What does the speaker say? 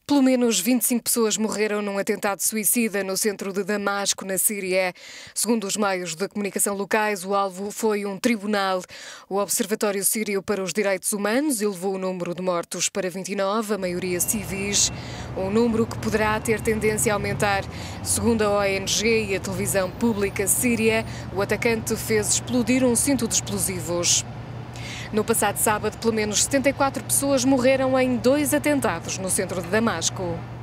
Pelo menos 25 pessoas morreram num atentado suicida no centro de Damasco, na Síria. Segundo os meios de comunicação locais, o alvo foi um tribunal. O Observatório Sírio para os Direitos Humanos elevou o número de mortos para 29, a maioria civis, um número que poderá ter tendência a aumentar. Segundo a ONG e a televisão pública síria, o atacante fez explodir um cinto de explosivos. No passado sábado, pelo menos 74 pessoas morreram em 2 atentados no centro de Damasco.